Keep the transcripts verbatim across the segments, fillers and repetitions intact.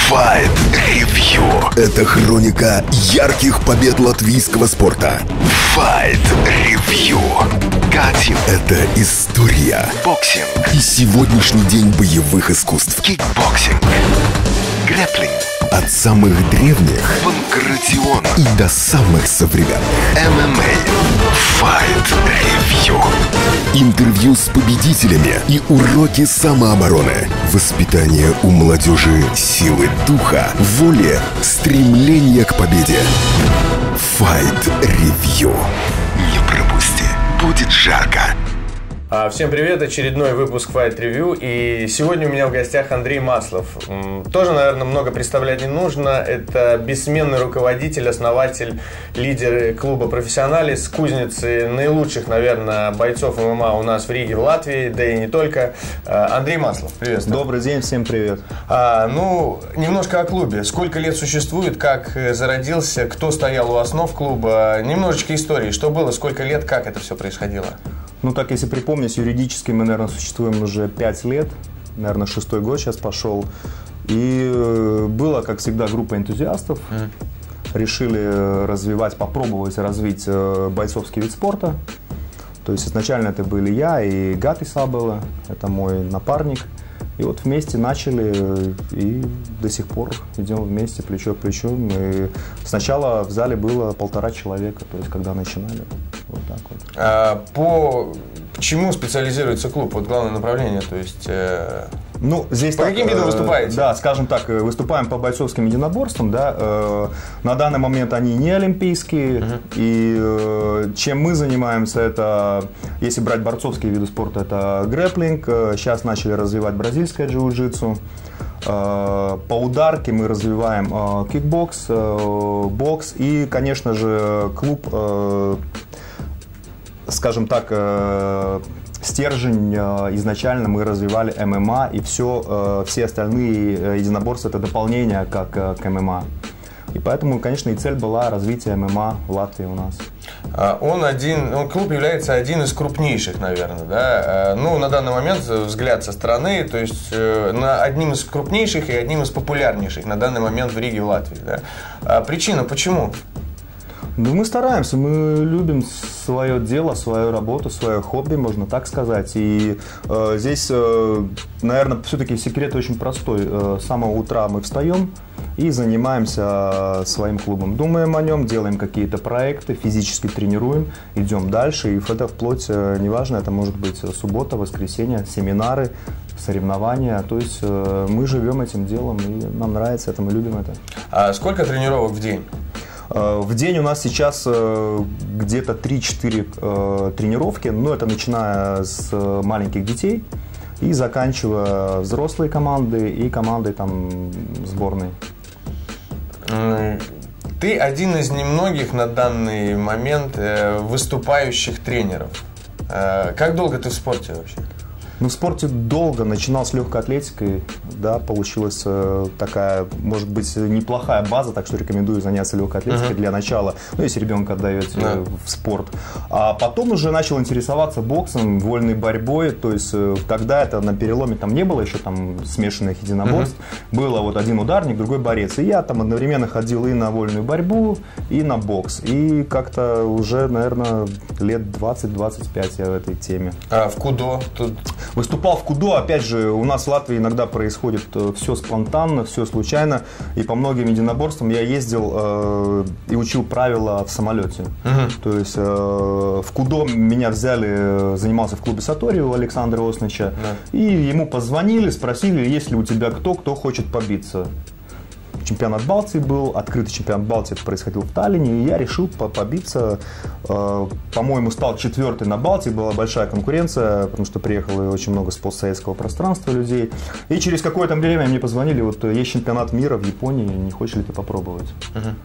Fight Review. Это хроника ярких побед латвийского спорта. Fight Review. Катин. Это история. Боксинг. И сегодняшний день боевых искусств. Кикбоксинг. Грэпплинг. От самых древних панкратион и до самых современных. эм эм а. Fight Review. Интервью с победителями и уроки самообороны. Воспитание у молодежи силы духа, воли, стремления к победе. Fight Review. Не пропусти. Будет жарко. Всем привет, очередной выпуск Fight Review, и сегодня у меня в гостях Андрей Маслов. Тоже, наверное, много представлять не нужно. Это бессменный руководитель, основатель, лидер клуба «Профессионалис», кузницы наилучших, наверное, бойцов эм эм а у нас в Риге, в Латвии, да и не только. Андрей Маслов, приветствую. Добрый день, всем привет. А, ну, немножко о клубе. Сколько лет существует, как зародился, кто стоял у основ клуба, немножечко истории, что было, сколько лет, как это все происходило. Ну так, если припомнить, юридически мы, наверное, существуем уже пять лет, наверное, шестой год сейчас пошел. И была, как всегда, группа энтузиастов. Mm. Решили развивать, попробовать развить бойцовский вид спорта. То есть изначально это были я и Гати Сабела, это мой напарник. И вот вместе начали и до сих пор идем вместе, плечо к плечу. Мы сначала в зале было полтора человека, то есть когда начинали. Вот так вот. А по чему специализируется клуб? Вот главное направление, то есть... Э... Ну, здесь по так, каким видам выступаете? Да, скажем так, выступаем по бойцовским единоборствам. Да, э, на данный момент они не олимпийские. Uh-huh. И э, чем мы занимаемся, это, если брать борцовские виды спорта, это грэпплинг. Сейчас начали развивать бразильское джиу-джитсу. Э, по ударке мы развиваем э, кикбокс, э, бокс. И, конечно же, клуб, э, скажем так, э, стержень изначально мы развивали эм эм а, и все, все остальные единоборства это дополнение как к эм эм а. И поэтому, конечно, и цель была развитие эм эм а в Латвии у нас. Он один, он, клуб является один из крупнейших, наверное, да? Ну, на данный момент взгляд со стороны, то есть на одним из крупнейших и одним из популярнейших на данный момент в Риге, в Латвии, да? Причина почему? Ну, мы стараемся, мы любим свое дело, свою работу, свое хобби, можно так сказать. И э, здесь, э, наверное, все-таки секрет очень простой. Э, с самого утра мы встаем и занимаемся своим клубом. Думаем о нем, делаем какие-то проекты, физически тренируем, идем дальше. И это вплоть, э, неважно, это может быть суббота, воскресенье, семинары, соревнования. То есть э, мы живем этим делом, и нам нравится это, мы любим это. А сколько тренировок в день? В день у нас сейчас где-то три-четыре тренировки, но это начиная с маленьких детей и заканчивая взрослые команды и командой там сборной. Ты один из немногих на данный момент выступающих тренеров. Как долго ты в спорте вообще? Ну, в спорте долго, начинал с легкой атлетикой, да, получилась э, такая, может быть, неплохая база, так что рекомендую заняться легкой атлетикой uh-huh. для начала, ну, если ребенка отдаете uh-huh. в спорт. А потом уже начал интересоваться боксом, вольной борьбой, то есть э, тогда это на переломе там не было еще там смешанных единоборств, uh-huh. было вот один ударник, другой борец, и я там одновременно ходил и на вольную борьбу, и на бокс, и как-то уже, наверное, лет двадцать-двадцать пять я в этой теме. А в кудо? Тут... Выступал в кудо, опять же, у нас в Латвии иногда происходит все спонтанно, все случайно, и по многим единоборствам я ездил э, и учил правила в самолете. Uh-huh. То есть э, в кудо меня взяли, занимался в клубе Сатори у Александра Оснича, uh-huh. и ему позвонили, спросили, есть ли у тебя кто, кто хочет побиться. Чемпионат Балтии был, открытый чемпионат Балтии, это происходил в Таллине, и я решил побиться, э, по-моему, стал четвертый на Балтии, была большая конкуренция, потому что приехало очень много с постсоветского пространства людей, и через какое-то время мне позвонили, вот есть чемпионат мира в Японии, не хочешь ли ты попробовать? Uh-huh.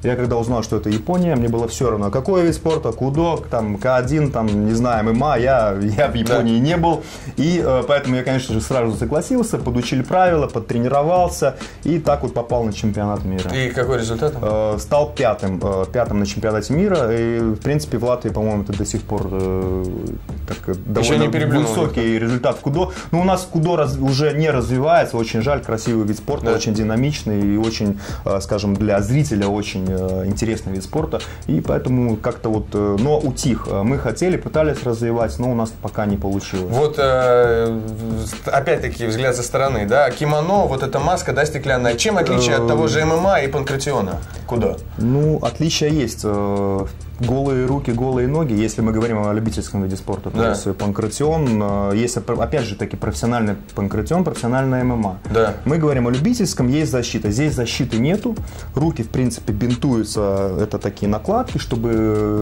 Я когда узнал, что это Япония, мне было все равно, какой вид спорта, кудо, там, ка один, там, не знаю, эм эм а, я, я в Японии да. не был. И э, поэтому я, конечно же, сразу согласился, подучили правила, подтренировался и так вот попал на чемпионат мира. И какой результат? Э, стал пятым, э, пятым на чемпионате мира. И, в принципе, в Латвии, по-моему, это до сих пор э, так, довольно высокий результат в кудо. Но у нас кудо раз, уже не развивается, очень жаль, красивый вид спорта, да. очень динамичный и очень, э, скажем, для зрителя очень интересный вид спорта, и поэтому как-то вот, но утих. Мы хотели, пытались развивать, но у нас пока не получилось. Вот, э, опять-таки, взгляд со стороны, да, кимоно, вот эта маска, да, стеклянная, чем отличие от того же эм эм а и панкратиона? Куда? Ну, отличия есть. Голые руки, голые ноги, если мы говорим о любительском виде спорта, то да. есть панкратион, есть, опять же таки, профессиональный панкратион, профессиональная эм эм а. Да. Мы говорим о любительском, есть защита. Здесь защиты нету, руки, в принципе, бинтуются, это такие накладки, чтобы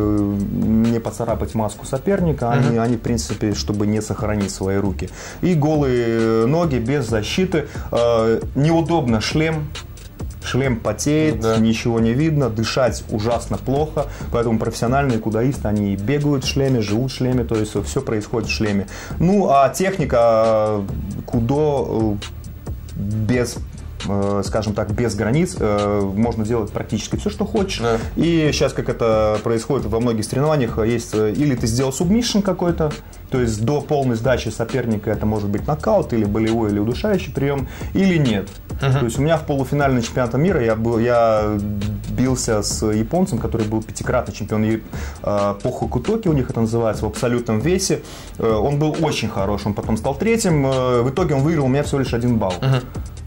не поцарапать маску соперника, uh-huh. они, они, в принципе, чтобы не сохранить свои руки. И голые ноги без защиты, неудобно шлем. Шлем потеет, да. ничего не видно, дышать ужасно плохо, поэтому профессиональные кудоисты, они бегают в шлеме, живут в шлеме, то есть все происходит в шлеме. Ну, а техника кудо без, скажем так, без границ, можно делать практически все, что хочешь. Да. И сейчас, как это происходит во многих соревнованиях, есть или ты сделал субмишн какой-то, то есть до полной сдачи соперника это может быть нокаут, или болевой, или удушающий прием, или нет. Uh-huh. То есть у меня в полуфинале чемпионата мира я, был, я бился с японцем, который был пятикратный чемпион э, по хокутоки, у них это называется, в абсолютном весе. Э, он был очень хорош, он потом стал третьим. Э, в итоге он выиграл у меня всего лишь один балл. Uh-huh.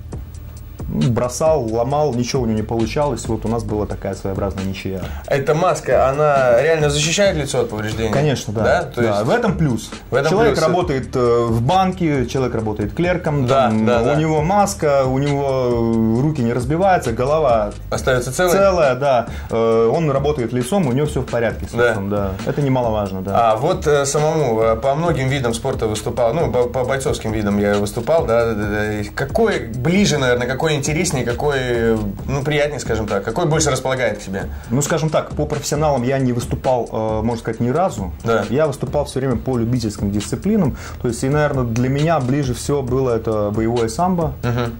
Бросал, ломал, ничего у него не получалось. Вот у нас была такая своеобразная ничья. Эта маска, она реально защищает лицо от повреждений? Конечно, да. да? То есть... да. В этом плюс. В этом человек плюс... работает в банке, человек работает клерком, да, там, да, у да. него маска, у него руки не разбиваются, голова остается целой? Целая, да. Он работает лицом, у него все в порядке с лицом, да. да. Это немаловажно, да. А вот самому по многим видам спорта выступал, ну, по, по бойцовским видам я выступал, да. Какой ближе, наверное, какой интереснее, какой, ну, приятнее, скажем так, какой больше располагает к себе? Ну, скажем так, по профессионалам я не выступал, можно сказать, ни разу. Да. Я выступал все время по любительским дисциплинам. То есть, и, наверное, для меня ближе всего было это боевое самбо. Угу.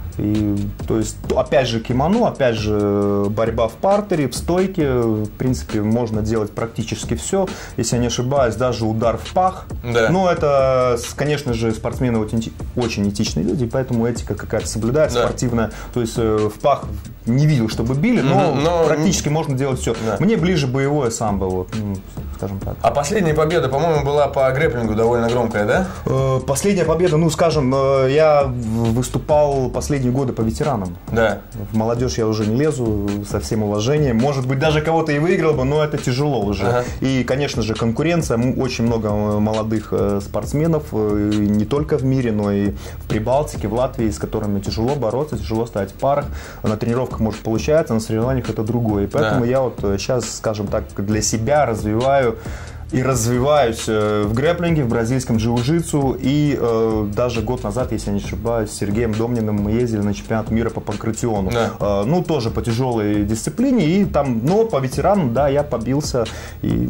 И, то есть, опять же, кимоно, опять же, борьба в партере, в стойке. В принципе, можно делать практически все. Если я не ошибаюсь, даже удар в пах. Да. Но это, конечно же, спортсмены очень этичные люди, поэтому этика какая-то соблюдается, да. спортивная. То есть, в пах не видел, чтобы били, но, но практически но... можно делать все. Да. Мне ближе боевое самбо, вот, скажем так. А последняя победа, по-моему, была по грэпплингу довольно громкая, да? Последняя победа, ну, скажем, я выступал последние годы по ветеранам. Да. В молодежь я уже не лезу, со всем уважением. Может быть, даже кого-то и выиграл бы, но это тяжело уже. Ага. И, конечно же, конкуренция. Очень много молодых спортсменов, не только в мире, но и в Прибалтике, в Латвии, с которыми тяжело бороться, тяжело стоять в парах. На тренировках может получается, на соревнованиях это другое. И поэтому да. я вот сейчас, скажем так, для себя развиваю и развиваюсь в грэпплинге, в бразильском джиу-джитсу. И э, даже год назад, если я не ошибаюсь, с Сергеем Домниным мы ездили на чемпионат мира по панкратиону. Да. Э, ну, тоже по тяжелой дисциплине. И там, но по ветеранам, да, я побился и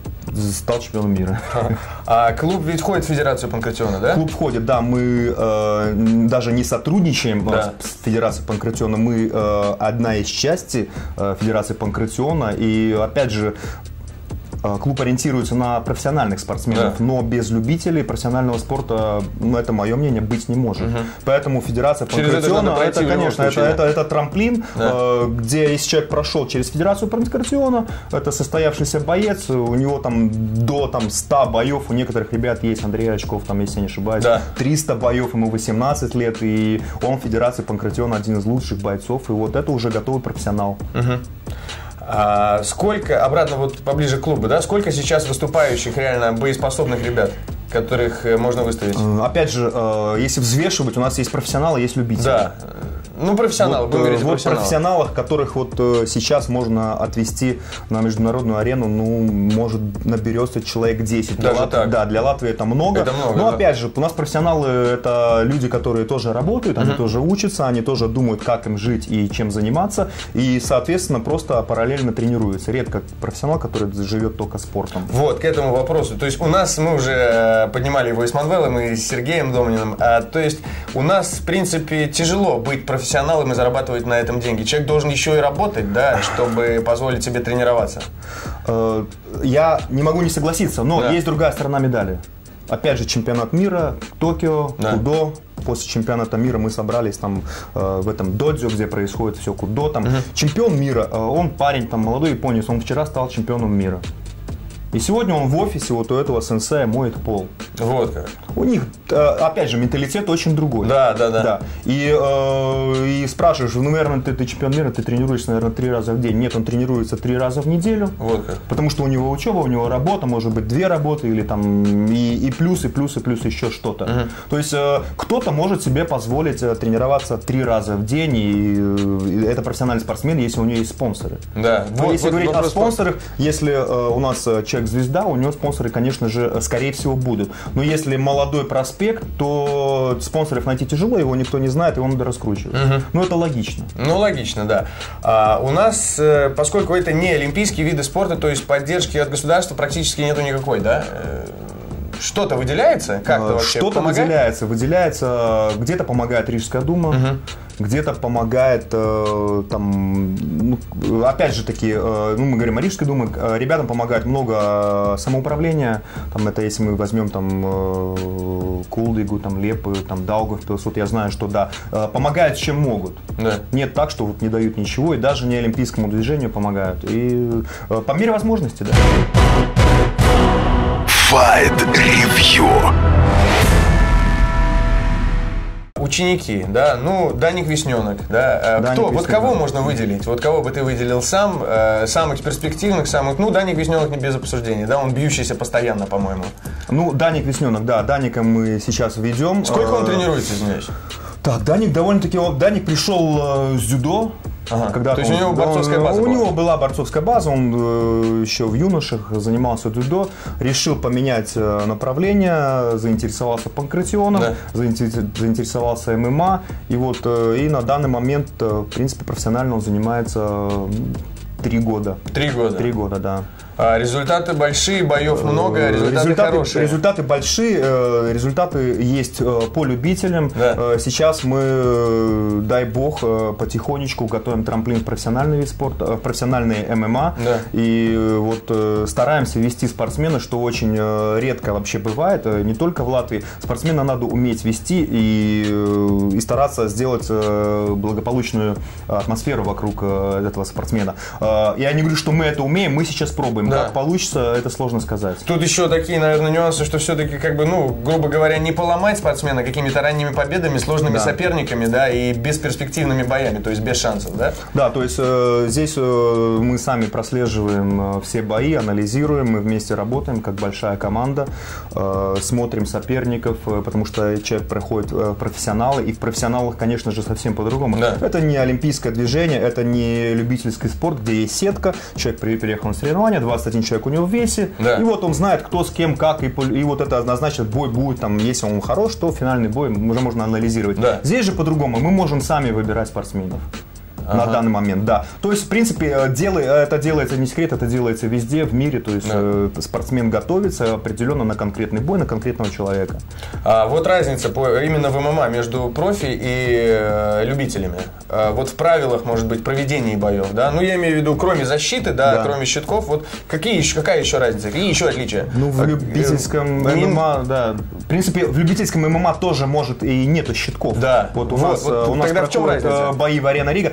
стал чемпионом мира. А клуб ведь входит в Федерацию панкратиона, да? Клуб входит, да. Мы э, даже не сотрудничаем да. с Федерацией панкратиона. Мы э, одна из частей э, Федерации панкратиона. И опять же, клуб ориентируется на профессиональных спортсменов, да. но без любителей профессионального спорта, ну, это мое мнение, быть не может. Угу. Поэтому Федерация панкратиона, это, это, конечно, это, это, это трамплин, да. э, где если человек прошел через Федерацию панкратиона, это состоявшийся боец, у него там до там, ста боев, у некоторых ребят есть, Андрей Очков, там, если я не ошибаюсь, да. триста боев, ему восемнадцать лет, и он в Федерации панкратиона один из лучших бойцов, и вот это уже готовый профессионал. Угу. А сколько, обратно вот поближе к клубу, да, сколько сейчас выступающих реально боеспособных ребят, которых можно выставить? Опять же, если взвешивать, у нас есть профессионалы, есть любители. Да. Ну, профессионалы, вот, будем говорить о вот профессионалах. профессионалах, которых вот сейчас можно отвести на международную арену, ну, может, наберется человек десять. Даже для Лат... так? Да, для Латвии это много. Это много, Но да. опять же, у нас профессионалы это люди, которые тоже работают, они uh-huh. тоже учатся, они тоже думают, как им жить и чем заниматься, и, соответственно, просто параллельно тренируются. Редко профессионал, который живет только спортом. Вот, к этому вопросу. То есть у нас, мы уже поднимали его и с Манвелом, и с Сергеем Домниным, а, то есть у нас, в принципе, тяжело быть профессионалом и зарабатывать на этом деньги. Человек должен еще и работать, да, чтобы позволить себе тренироваться. Я не могу не согласиться, но да. есть другая сторона медали. Опять же, чемпионат мира, Токио, да. Кудо. После чемпионата мира мы собрались там э, в этом додзё, где происходит все Кудо. Там. Uh-huh. Чемпион мира, э, он парень, там, молодой японец, он вчера стал чемпионом мира. И сегодня он в офисе вот у этого сенсея моет пол. Вот как. У них, опять же, менталитет очень другой. Да, да, да. да. И, э, и спрашиваешь, ну, наверное, ты, ты чемпион мира, ты тренируешься, наверное, три раза в день. Нет, он тренируется три раза в неделю. Вот как. Потому что у него учеба, у него работа, может быть, две работы, или там и, и плюс, и плюс, и плюс еще что-то. Uh-huh. То есть э, кто-то может себе позволить э, тренироваться три раза в день, и, и это профессиональный спортсмен, если у него есть спонсоры. Да. Но вот, если вот, говорить вот, о спонсорах, если э, у нас человек звезда, у него спонсоры, конечно же, скорее всего, будут. Но если молодой проспект, то спонсоров найти тяжело, его никто не знает, и он надо раскручивать. Угу. Ну, это логично. Ну, логично, да. А, у нас, поскольку это не олимпийские виды спорта, то есть поддержки от государства практически нету никакой, да? Что-то выделяется? Как-то вообще Что-то помогает? выделяется. Выделяется, где-то помогает Рижская дума, угу. где-то помогает, э, там, ну, опять же таки, э, ну, мы говорим о Рижской думе, ребятам помогает много самоуправления, там, это если мы возьмем там э, Кулдигу, там, Лепу, там, Даугавпилс, вот я знаю, что да, э, помогают чем могут. Да. Нет так, что вот не дают ничего, и даже не олимпийскому движению помогают. И э, по мере возможности, да. Fight Review. Ученики, да, ну, Даник Весненок, да, Даник кто, Весненок. Вот кого можно выделить, вот кого бы ты выделил сам, э, самых перспективных, самых, ну, Даник Весненок не без обсуждения, да, он бьющийся постоянно, по-моему. Ну, Даник Весненок, да, Даника мы сейчас ведем. Сколько он тренируется, извиняюсь? Так, Даник довольно-таки, Даник пришел с дзюдо. Ага. Когда То есть он, у него борцовская он, база У была? него была борцовская база, он э, еще в юношах занимался дзюдо, решил поменять э, направление, заинтересовался панкратионом, да. заинтересовался эм эм а, и вот э, и на данный момент, э, в принципе, профессионально он занимается три года. Три года? Три года, да. А результаты большие, боев много, результаты, результаты хорошие. Результаты большие, результаты есть по любителям. Да. Сейчас мы, дай бог, потихонечку готовим трамплин в профессиональный вид спорта, в профессиональный эм эм а. Да. И вот стараемся вести спортсмена, что очень редко вообще бывает, не только в Латвии. Спортсмена надо уметь вести и, и стараться сделать благополучную атмосферу вокруг этого спортсмена. Я не говорю, что мы это умеем, мы сейчас пробуем. Да. Как получится, это сложно сказать. Тут еще такие, наверное, нюансы, что все-таки, как бы, ну, грубо говоря, не поломать спортсмена какими-то ранними победами, сложными да. соперниками, да, и бесперспективными боями, то есть без шансов, да? Да, то есть э, здесь э, мы сами прослеживаем э, все бои, анализируем, мы вместе работаем, как большая команда, э, смотрим соперников, э, потому что человек проходит э, профессионалы, и в профессионалах, конечно же, совсем по-другому. Да. Это не олимпийское движение, это не любительский спорт, где есть сетка, человек приехал на соревнования, двадцать один человек у него в весе, да. и вот он знает, кто с кем, как, и, и вот это однозначно бой будет, там, если он хорош, то финальный бой уже можно анализировать. Да. Здесь же по-другому, мы можем сами выбирать спортсменов. Ага. На данный момент, да. То есть, в принципе, делай, это делается не секрет, это делается везде в мире. То есть, да. э, спортсмен готовится определенно на конкретный бой, на конкретного человека. А вот разница по, именно в эм эм а между профи и э, любителями. А вот в правилах, может быть, проведения боев, да? Ну, я имею в виду, кроме защиты, да, да. кроме щитков, вот какие еще, какая еще разница? Какие еще отличия? Ну, в любительском эм эм а, да. В принципе, в любительском эм эм а тоже может и нету щитков. Да. Вот у вот, нас, вот, у нас тогда в чем разница? Бои в Арена Рига.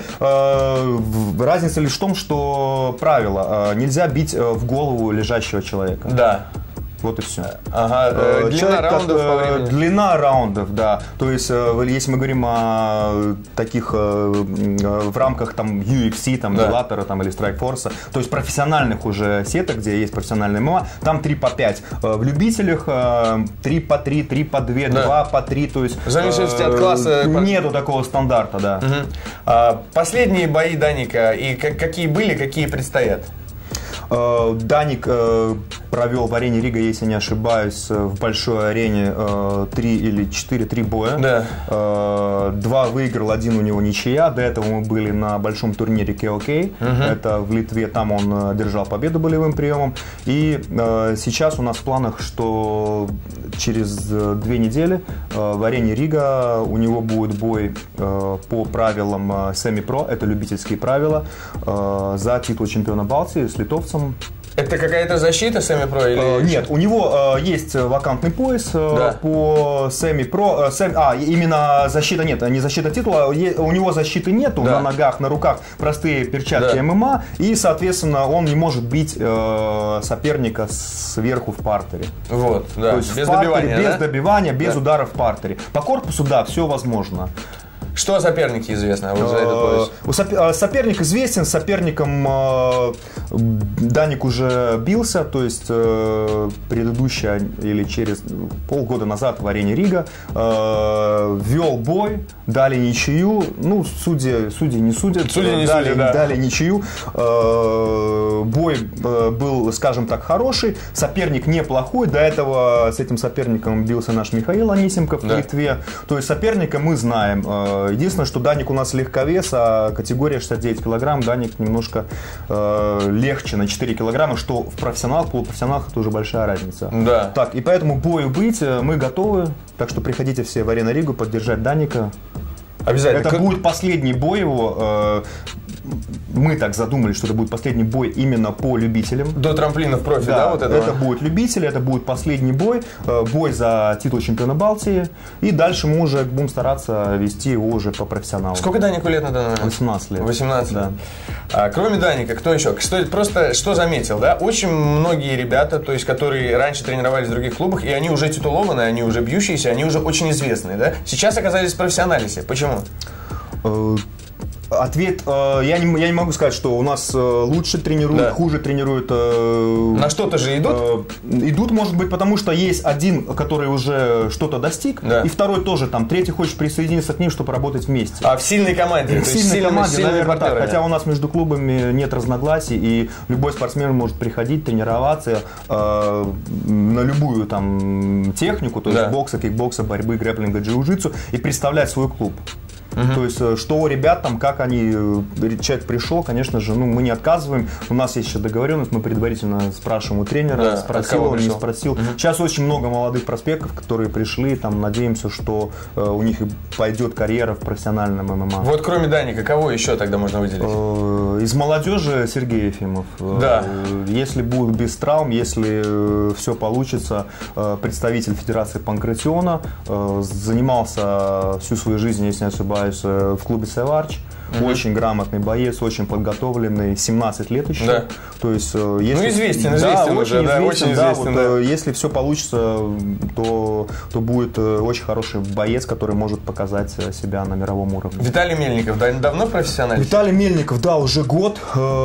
Разница лишь в том, что правило, нельзя бить в голову лежащего человека. Да. Вот и все. Ага, э, длина Человек, раундов как, по времени. Длина раундов, да. То есть, если мы говорим о таких в рамках там ю эф си, там, Да. Bellator, там, или Strikeforce, то есть профессиональных уже сеток, где есть профессиональная эм эм а, там три по пять. В любителях три по три, три по два, Да. два по три. То есть, В зависимости от класса. Нету такого стандарта, да. Мгм. А, последние бои Даника, и как- какие были, какие предстоят? Э, Даник э, провел в арене Рига, если не ошибаюсь, в большой арене э, три или четыре, три боя. Да. Э, Два выиграл, один у него ничья. До этого мы были на большом турнире кей о кей. Это в Литве, там он э, держал победу болевым приемом. И э, сейчас у нас в планах, что через э, две недели э, в арене Рига у него будет бой э, по правилам э, Semi-Pro, это любительские правила, э, за титул чемпиона Балтии с литовцем. Это какая-то защита Semi-Pro или... Э, Нет, у него э, есть вакантный пояс э, Да. по Semi-Pro. э, Semi- а, именно защита нет, не защита титула. Е- У него защиты нету, Да. на ногах, на руках простые перчатки Да. эм эм а. И, соответственно, он не может бить э, соперника сверху в партере. Вот, да, То есть без в партере, добивания, без да? добивания, без Да. удара в партере. По корпусу, да, все возможно. Что о сопернике известно вот за этот пояс? У сопе- Соперник известен, с соперником э, Даник уже бился, то есть э, предыдущая или через полгода назад в арене Рига э, вел бой, дали ничью, ну судьи, судьи не судят, Судьи не дали, судят, да. дали ничью, э, бой э, был, скажем так, хороший, соперник неплохой, до этого с этим соперником бился наш Михаил Анисимков в Да. Литве, то есть соперника мы знаем. Э, Единственное, что Даник у нас легковес, а категория шестьдесят девять килограмм, Даник немножко э, легче на четыре килограмма, что в профессионалах, полупрофессионалах это уже большая разница. Да. Так, и поэтому бою быть э, мы готовы, так что приходите все в Арена Ригу поддержать Даника. Обязательно. Это Как- будет последний бой его. э, Мы так задумали, что это будет последний бой именно по любителям. До трамплина в профи, да, Да, вот этого? это будет любители, это будет последний бой, э, бой за титул чемпиона Балтии. И дальше мы уже будем стараться вести его уже по профессионалу. Сколько Данику лет на данный момент? восемнадцать лет. восемнадцать Да. лет. А, кроме Даника, кто еще? Что, просто что заметил, да? Очень многие ребята, то есть, которые раньше тренировались в других клубах, и они уже титулованы, они уже бьющиеся, они уже очень известные, да? Сейчас оказались в профессионалисе. Почему? Э, Ответ, э, я, не, я не могу сказать, что у нас э, лучше тренируют, Да. хуже тренируют. э, На что-то же идут? Э, идут, может быть, потому что есть один, который уже что-то достиг, Да. и второй тоже там, третий хочет присоединиться к ним, чтобы работать вместе. А в сильной команде? то В есть сильной сильными- команде, сильными наверное, так. партнерами. Хотя у нас между клубами нет разногласий, и любой спортсмен может приходить, тренироваться э, на любую там технику, то есть Да. бокса, кикбокса, борьбы, грэпплинга, джиу-джитсу, и представлять свой клуб. То есть, э, что у ребят там, как они, э, человек пришел, конечно же, ну, мы не отказываем. У нас есть еще договоренность, мы предварительно спрашиваем у тренера, Да, от спросил кого он, не пришел? спросил. Сейчас очень много молодых проспектов, которые пришли, там, надеемся, что э, у них и пойдет карьера в профессиональном эм эм а. Вот кроме Даника, кого еще тогда можно выделить? Э, Из молодежи Сергей Ефимов. Э, Да. Если будет без травм, если все получится, э, представитель Федерации панкратиона, э, занимался всю свою жизнь, если не ошибаюсь, э, в клубе Севарч. Очень грамотный боец, очень подготовленный, семнадцать лет еще. Да. То есть, э, если, Ну, известен, да, известен очень уже, да, известен, очень да, известен, вот, да. э, если все получится, то, то будет э, очень хороший боец, который может показать э, себя на мировом уровне. Виталий Мельников да, давно профессионалист? Виталий Мельников, да, уже год.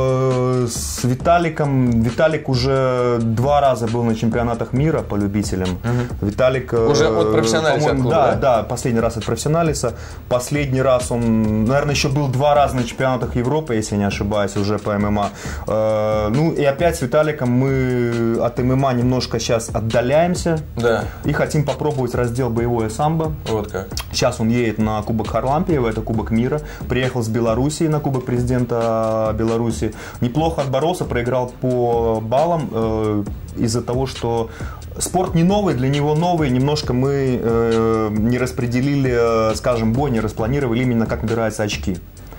Э, С Виталиком. Виталик уже два раза был на чемпионатах мира по любителям. Виталик... э, Уже от профессионалиса по-моему, клуба, да, да? да, последний раз от профессионалиса. Последний раз он, наверное, еще был два раза на чемпионатах Европы, если не ошибаюсь, уже по эм эм а. Э, Ну и опять с Виталиком мы от эм эм а немножко сейчас отдаляемся. Да. И хотим попробовать раздел боевое самбо. Вот как. Сейчас он едет на Кубок Харлампиева, это Кубок мира. Приехал с Белоруссии на Кубок президента Беларуси. Неплохо отборолся, проиграл по баллам э, из-за того, что спорт не новый, для него новый. Немножко мы э, не распределили, э, скажем, бой, не распланировали именно как набираются очки.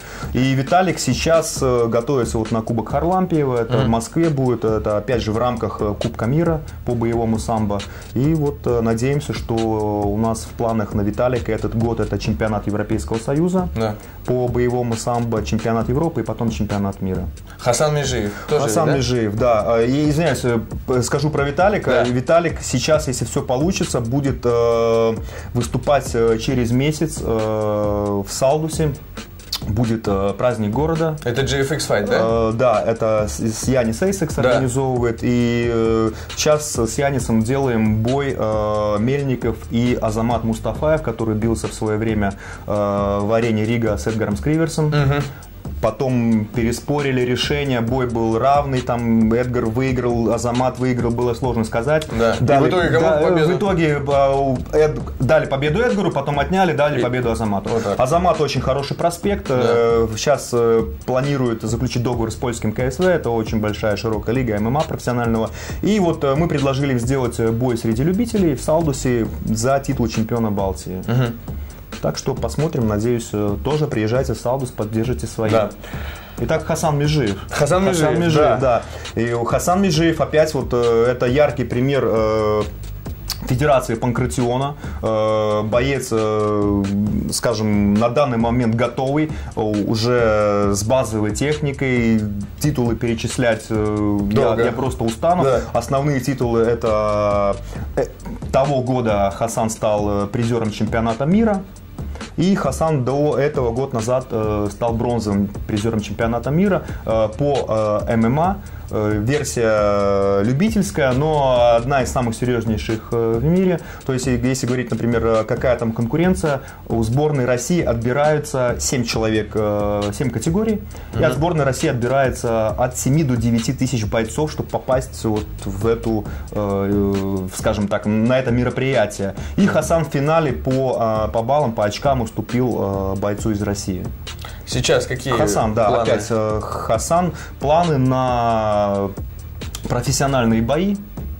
И Виталик сейчас э, готовится вот на Кубок Харлампиева, это Mm. в Москве будет, это опять же в рамках э, Кубка мира по боевому самбо. И вот э, надеемся, что у нас в планах на Виталика этот год это чемпионат Европейского Союза Да. по боевому самбо, чемпионат Европы и потом чемпионат мира. Хасан Межиев тоже, Хасан да? Межиев, да. И, извиняюсь, скажу про Виталика. Да. Виталик сейчас, если все получится, будет э, выступать через месяц э, в Салдусе. Будет э, праздник города. Это джи эф икс Fight, да? Э, да, это с, с Янис Эйсекс Да. организовывает. И э, сейчас с Янисом делаем бой э, Мельников и Азамат Мустафаев, который бился в свое время э, в арене Рига с Эдгаром Скриверсом. Угу. Потом переспорили решение, бой был равный, там Эдгар выиграл, Азамат выиграл, было сложно сказать. Да. Дали, И в итоге кому да, победу? В итоге э, Эд, дали победу Эдгару, потом отняли, дали И... победу Азамату. Вот так. Азамат очень хороший проспект, Да. э, сейчас э, планирует заключить договор с польским ка эс вэ, это очень большая широкая лига эм эм а профессионального. И вот э, мы предложили им сделать бой среди любителей в Салдусе за титул чемпиона Балтии. Угу. Так что посмотрим, надеюсь, тоже приезжайте в Салдус, поддержите свои. Да. Итак, Хасан Межиев. Хасан Межиев, Хасан Межиев, да. да. И у Хасан Межиев опять вот э, это яркий пример э, Федерации Панкратиона. Э, боец, э, скажем, на данный момент готовый, э, уже с базовой техникой. Титулы перечислять э, я, я просто устану. Да. Основные титулы это э, того года Хасан стал призером чемпионата мира. И Хасан до этого год назад э, стал бронзовым призером чемпионата мира э, по э, эм эм а. Э, версия любительская, но одна из самых серьезнейших э, в мире. То есть, если говорить, например, какая там конкуренция, у сборной России отбираются семь человек, э, семь категорий. Mm-hmm. И от сборной России отбирается от семи до девяти тысяч бойцов, чтобы попасть вот в эту, э, скажем так, на это мероприятие. И Хасан в финале по, э, по баллам, по очкам уступил э, бойцу из России. Сейчас какие Хасан, да, планы? опять э, Хасан. Планы на профессиональные бои,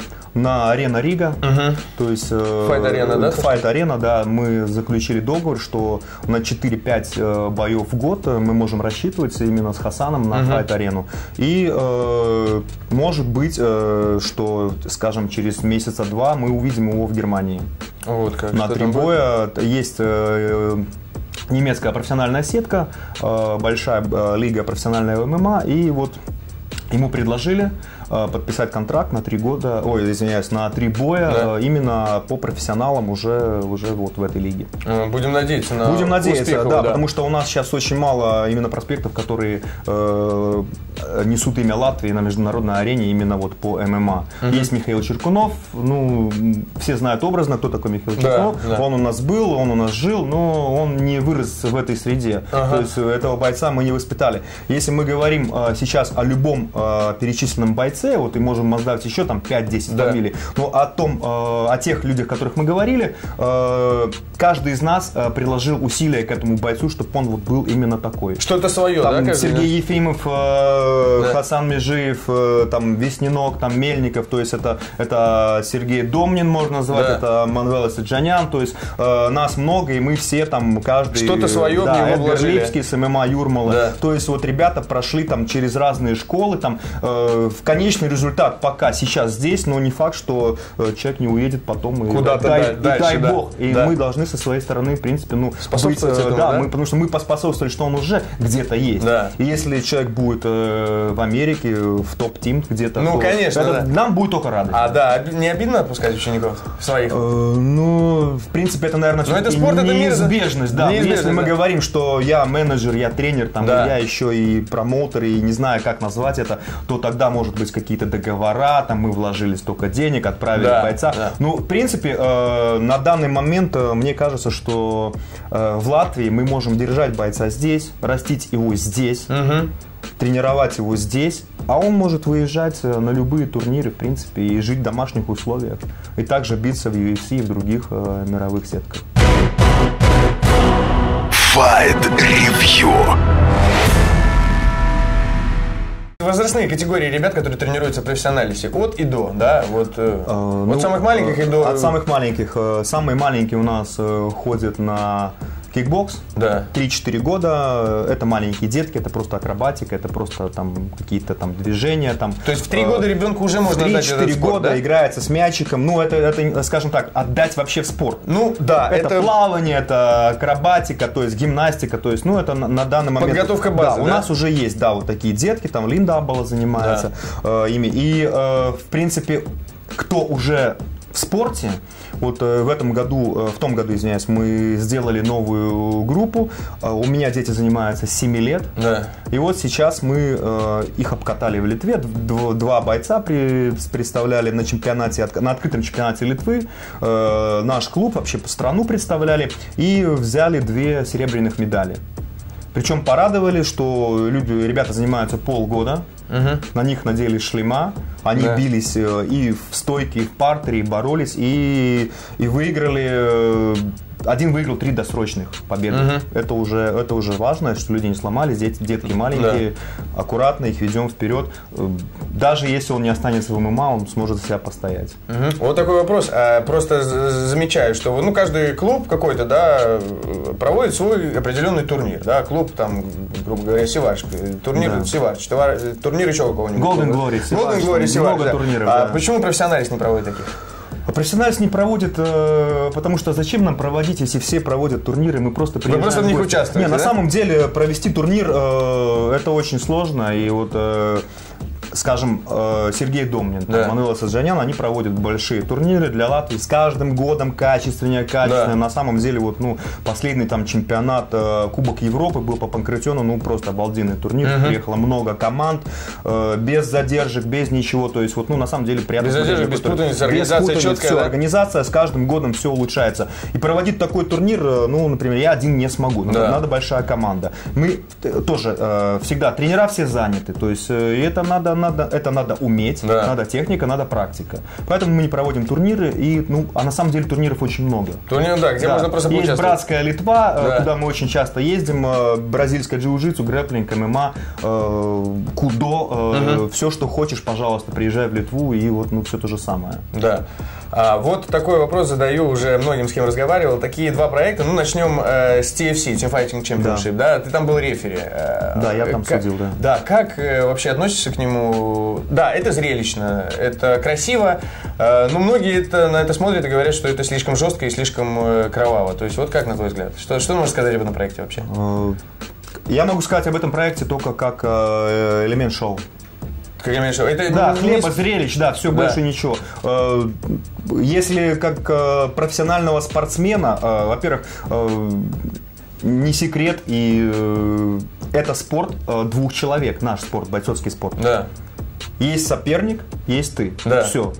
на арена Рига. Угу. То есть э, Файт-арена, да? Файт-арена, да. Мы заключили договор, что на четыре-пять э, боев в год мы можем рассчитывать именно с Хасаном на угу. Файт-арену. И э, может быть, э, что, скажем, через месяца два мы увидим его в Германии. Вот как. На три боя есть э, немецкая профессиональная сетка, э, большая э, лига профессиональная эм эм а, и вот ему предложили э, подписать контракт на три года, ой, извиняюсь, на три боя, да. э, именно по профессионалам уже, уже вот в этой лиге. Будем надеяться на Будем надеяться, успех его, да, да, потому что у нас сейчас очень мало именно проспектов, которые э, несут имя Латвии на международной арене именно вот по эм эм а. Угу. Есть Михаил Черкунов, ну, все знают образно, кто такой Михаил Черкунов. Да, да. Он у нас был, он у нас жил, но он не вырос в этой среде. Ага. То есть этого бойца мы не воспитали. Если мы говорим э, сейчас о любом э, перечисленном бойце, вот и можем назвать еще там пять-десять да. фамилий, но о том, э, о тех людях, о которых мы говорили, э, каждый из нас э, приложил усилия к этому бойцу, чтобы он вот был именно такой. Что-то свое, там, да? Сергей каждый? Ефимов, э, да. Хасан Межиев, э, там Веснинок, там Мельников, то есть это, это Сергей Домнин можно назвать, да. это Манвел Саджанян, то есть э, нас много, и мы все там, каждый... Что-то свое да, в него Эдгар вложили. Липский с эм эм а Юрмала. Да. То есть вот ребята прошли там через разные школы, там э, в конечный результат пока сейчас здесь, но не факт, что э, человек не уедет потом и куда-то дай, дай, и дальше, дай да. бог. И да. мы должны со своей стороны, в принципе, ну, способствовать быть, этому, да, да? мы, потому что мы поспособствовали, что он уже где-то есть. Да. И если человек будет э, в Америке, в топ-тим где-то, ну, то конечно, это, да. нам будет только радость. А, да, не обидно отпускать учеников своих? Э, ну, в принципе, это, наверное, это спорт, неизбежность. Это да. неизбежность, Если мы да. говорим, что я менеджер, я тренер, там, да. я еще и промоутер, и не знаю, как назвать это, то тогда, может быть, какие-то договора, там, мы вложили столько денег, отправили да, бойца. Да. Ну, в принципе, э, на данный момент э, мне кажется, что э, в Латвии мы можем держать бойца здесь, растить его здесь, угу. тренировать его здесь, а он может выезжать на любые турниры, в принципе, и жить в домашних условиях, и также биться в ю эф си и в других э, мировых сетках. Fight Review. Возрастные категории ребят, которые тренируются в профессионалисе, от и до, да? Вот, э, э, от ну, самых маленьких и до... От самых маленьких. Самые маленькие у нас э, ходят на кикбокс. Да. три-четыре года. Это маленькие детки, это просто акробатика, это просто там какие-то там движения. Там, То есть в три года ребенку уже можно отдать этот спорт, три-четыре года да? играется с мячиком. Ну, это, это, скажем так, отдать вообще в спорт. Ну, да. Это, это плавание, это акробатика, то есть гимнастика, то есть, ну, это на, на данный момент... Подготовка базы, да, у да? нас уже есть, да, вот такие детки, там Линда Аббала занимается да. э, ими. И, э, в принципе, кто уже в спорте, вот э, в этом году, э, в том году, извиняюсь, мы сделали новую группу. Э, у меня дети занимаются с семи лет. Да. И вот сейчас мы э, их обкатали в Литве. Дв- два бойца при, представляли на чемпионате, на открытом чемпионате Литвы. Э, наш клуб вообще по страну представляли. И взяли две серебряных медали. Причем порадовали, что люди, ребята занимаются полгода. Угу. На них надели шлема, они да. бились и в стойке, и в партере, и боролись, и, и выиграли. Один выиграл три досрочных победы. Угу. Это, уже, это уже важно, что люди не сломались, дети, детки маленькие, да. аккуратно их ведем вперед. Даже если он не останется в ММА, он сможет за себя постоять. Угу. Вот такой вопрос. Просто замечаю, что ну, каждый клуб какой-то да, проводит свой определенный турнир. Да? Клуб, там, грубо говоря, Севаш, турнир да. Севаш, турнир еще какого-нибудь. Golden Glory, Golden Glory, Севаш. Много да. турниров. А да. почему профессионалист не проводит таких? Профессионалист не проводит, потому что зачем нам проводить, если все проводят турниры, мы просто приезжаем. Вы просто в них участвуете, Не, да? на самом деле провести турнир это очень сложно, и вот скажем, Сергей Домнин, да. Мануила Саджанян, они проводят большие турниры для Латвии с каждым годом качественнее, качественнее. Да. На самом деле, вот, ну, последний там чемпионат Кубок Европы был по панкратиону, ну, просто обалденный турнир. Uh-huh. Приехало много команд, без задержек, без ничего. То есть, вот, ну, на самом деле, приятно. Без задержек, без путаницы, организация четкая. Все, да? Организация с каждым годом все улучшается. И проводить такой турнир, ну, например, я один не смогу. Надо, да. надо большая команда. Мы тоже э, всегда, тренера все заняты. То есть, э, это надо Надо, это надо уметь, да. надо техника, надо практика. Поэтому мы не проводим турниры, и, ну, а на самом деле турниров очень много. Турниры, да, где да. можно просто поучаствовать. Есть братская Литва, да. куда мы очень часто ездим, бразильское джиу-джитсу, грэпплинг, ММА, кудо, угу. все, что хочешь, пожалуйста, приезжай в Литву, и вот, ну, все то же самое. Да. А, вот такой вопрос задаю уже многим, с кем разговаривал. Такие два проекта. Ну, начнем э, с ти эф си, Team Fighting Championship, да. да? Ты там был рефери. Э, да, я там как, судил, да. Да, как э, вообще относишься к нему? Да, это зрелищно, это красиво, э, но многие это, на это смотрят и говорят, что это слишком жестко и слишком э, кроваво. То есть, вот как на твой взгляд? Что, что можешь сказать об этом проекте вообще? Я могу сказать об этом проекте только как э, элемент шоу. Это, да, ну, хлеба, не... зрелищ, да, все, да. больше ничего. Если как профессионального спортсмена, во-первых, не секрет, и это спорт двух человек, наш спорт, бойцовский спорт. Да. Есть соперник, есть ты. Да. Все.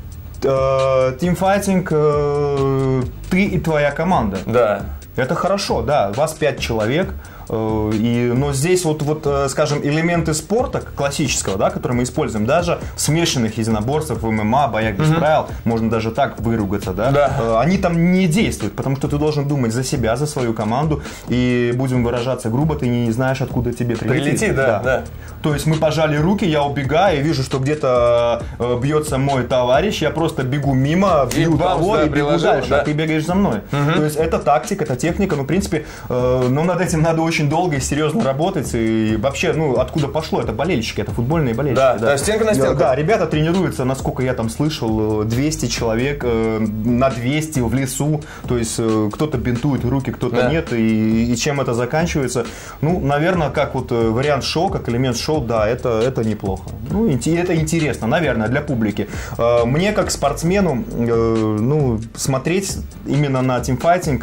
Тимфайтинг, ты и твоя команда. Да. Это хорошо, да, вас пять человек. И, но здесь вот, вот, скажем, элементы спорта классического, да, которые мы используем даже в смешанных единоборствах, в ММА, боях без mm-hmm. правил, можно даже так выругаться, да, да, они там не действуют, потому что ты должен думать за себя, за свою команду, и будем выражаться грубо, ты не знаешь, откуда тебе прилетит. Прилетит, да, да. да. То есть мы пожали руки, я убегаю, и вижу, что где-то бьется мой товарищ, я просто бегу мимо, бью и того да, и бегу дальше, да. а ты бегаешь за мной. Mm-hmm. То есть это тактика, это техника, но в принципе, ну, над этим надо очень очень долго и серьезно работать. И вообще, ну, откуда пошло? Это болельщики, это футбольные болельщики. Да, да. да стенка на стенку. Да, ребята тренируются, насколько я там слышал, двести человек на двести в лесу. То есть кто-то бинтует руки, кто-то да. нет. И, и чем это заканчивается? Ну, наверное, как вот вариант шоу, как элемент шоу, да, это, это неплохо. Ну, это интересно, наверное, для публики. Мне, как спортсмену, ну, смотреть именно на тимфайтинг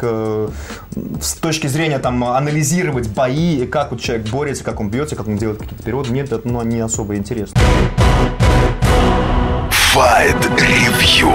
с точки зрения там анализировать бои, как вот человек борется, как он бьется, как он делает какие-то переводы, мне это ну, не особо интересно. Fight Review.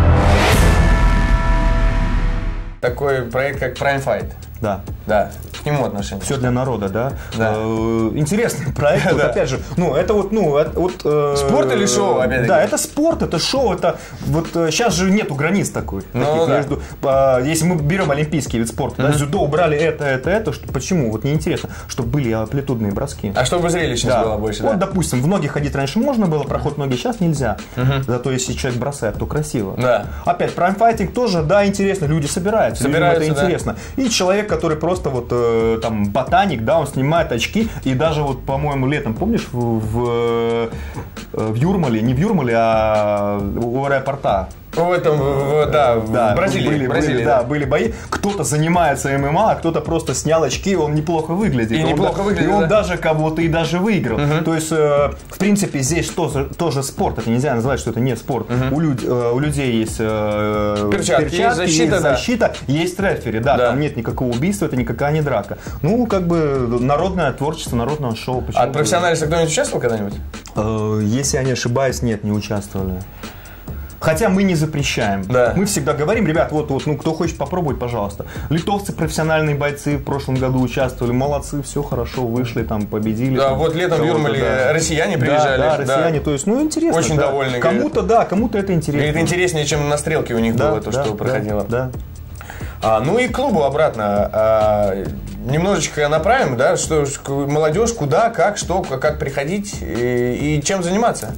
Такой проект, как Prime Fight. Да. Да. К нему отношение. Все для народа, да. да. Э, интересный проект. Вот, опять же, ну это вот, ну это, вот. Э, спорт или шоу, опять-таки? Да, это спорт, это шоу, это вот сейчас же нету границ такой. Ну, таких, да. между, э, если мы берем олимпийский вид спорта, mm-hmm. да, дзюдо убрали это, это, это, что, почему? Вот неинтересно, чтобы были амплитудные броски. А чтобы зрелищность да. была больше, вот, да? допустим, в ноги ходить раньше можно было, проход ноги сейчас нельзя. Mm-hmm. Зато если человек бросает, то красиво. Да. Опять, праймфайтинг тоже, да, интересно, люди собираются, собираются людям это да. интересно. И человек который просто вот э, там ботаник, да, он снимает очки, и даже вот, по-моему, летом, помнишь, в, в, в Юрмале, не в Юрмале, а у аэропорта. В этом, в, да, да, в Бразилии. Были, Бразилии, были, да. да, были бои. Кто-то занимается ММА, а кто-то просто снял очки, он неплохо выглядит. И он, неплохо выглядит, И он да. даже кого-то и даже выиграл. Угу. То есть, э, в принципе, здесь тоже, тоже спорт. Это нельзя называть, что это не спорт. Угу. У, люд, э, у людей есть э, перчатки, перчатки, есть защита, есть, да. защита, есть рефери. Да, Да. там нет никакого убийства, это никакая не драка. Ну, как бы народное творчество, народное шоу. А от профессионалистов кто-нибудь участвовал когда-нибудь? Э, если я не ошибаюсь, нет, не участвовали. Хотя мы не запрещаем. Да. Мы всегда говорим, ребят, вот, вот, ну кто хочет попробовать, пожалуйста. Литовцы, профессиональные бойцы в прошлом году участвовали, молодцы, все хорошо, вышли, там, победили. Да, там, вот летом в Юрмале да. россияне приезжали. Да, да, россияне, то есть, ну интересно. Очень да. довольны. Кому-то, да, кому-то это интересно. Это интереснее, чем на стрелке у них да, было то, да, что проходило. Да. А, ну и к клубу обратно. А, немножечко направим, да, что молодежь, куда, как, что, как приходить и, и чем заниматься.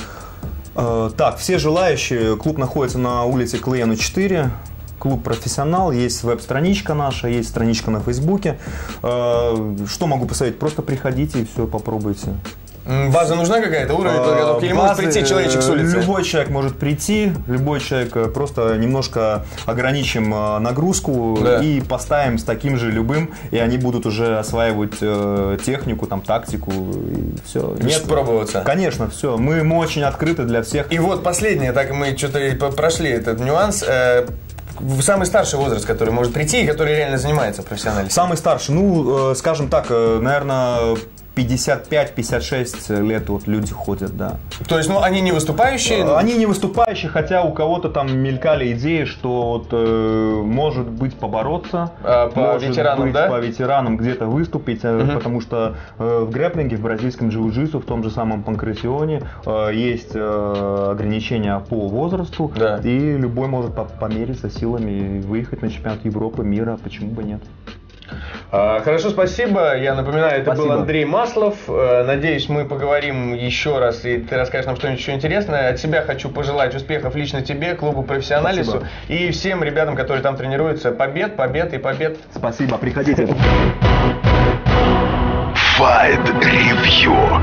Так, все желающие, клуб находится на улице Клеену четыре, клуб «Профессионал», есть веб-страничка наша, есть страничка на Фейсбуке. Что могу посоветовать? Просто приходите и все, попробуйте. База нужна какая-то, уровень подготовки? Или Базы, может прийти человечек с улицы? Любой человек может прийти, любой человек, просто немножко ограничим нагрузку, да, и поставим с таким же любым, и они будут уже осваивать э, технику, там, тактику, и все. Нет, пробоваться. Конечно, все. Мы, мы очень открыты для всех. И вот последнее, так мы что-то прошли этот нюанс. Э, Самый старший возраст, который может прийти и который реально занимается профессионально? Самый старший, ну, э, скажем так, э, наверное, пятьдесят пять — пятьдесят шесть лет вот люди ходят, да. То есть, ну, они не выступающие? Они не выступающие, хотя у кого-то там мелькали идеи, что вот, э, может быть побороться, а, по может ветеранам, быть да? по ветеранам где-то выступить, угу. Потому что э, в грэпплинге, в бразильском джиу-джитсу, в том же самом панкратионе э, есть э, ограничения по возрасту, да, и любой может помериться силами и выехать на чемпионат Европы, мира, почему бы нет. Хорошо, спасибо. Я напоминаю, это спасибо. Был Андрей Маслов. Надеюсь, мы поговорим еще раз, и ты расскажешь нам что-нибудь еще интересное. От себя хочу пожелать успехов лично тебе, клубу «Профессионалису», и всем ребятам, которые там тренируются, побед, побед и побед. Спасибо, приходите. Fight Review.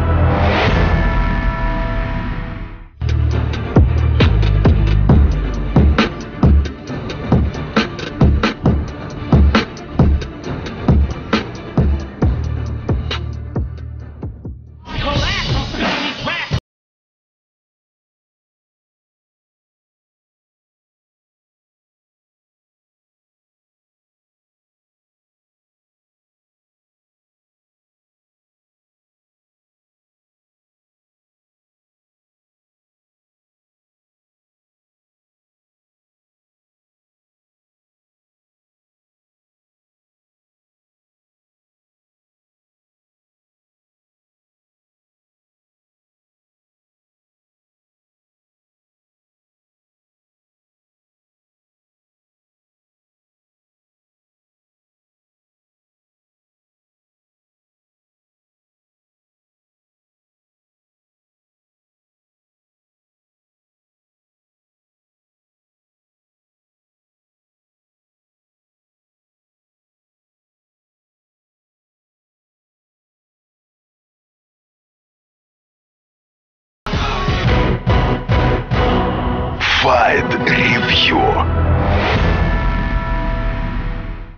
Fight Review.